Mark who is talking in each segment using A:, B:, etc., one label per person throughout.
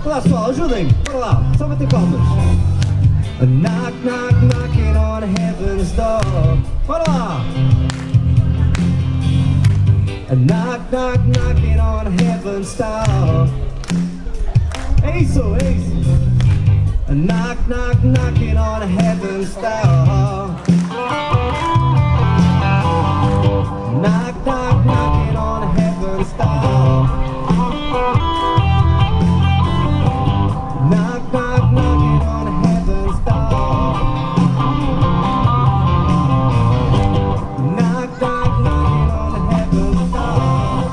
A: Olá pessoal, ajudem-me, bora lá, só bater palmas. Knock, knock, knocking on heaven's door. Bora lá. Knock, knock, knocking on heaven's door. É isso, é isso. Knock, knock, knocking on heaven's door. Knock, knock, knocking on heaven's door. Knock, knock, knocking on heaven's door. Knock, knock, knocking on heaven's door.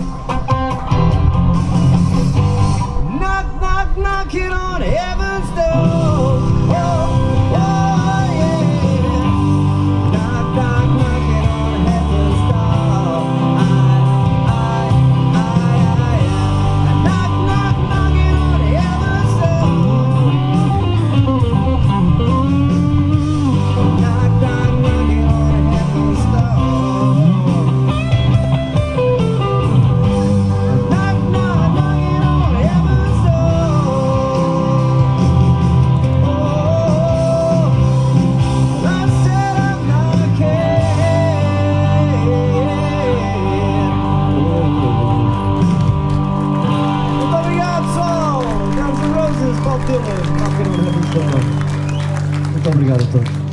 A: Knock, knock, knocking on heaven's door. Oh, oh, yeah. Knock, knock, knocking on heaven's door. Knock, knock, knocking on heaven's door. Knock, knock, knocking on heaven's door. Knock, knock, knocking on heaven's door. Oh, I said I'm knocking. Muito obrigado, pessoal. Guns N' Roses, Bob Dylan, Knockin' on Heaven's Door. Muito obrigado a todos.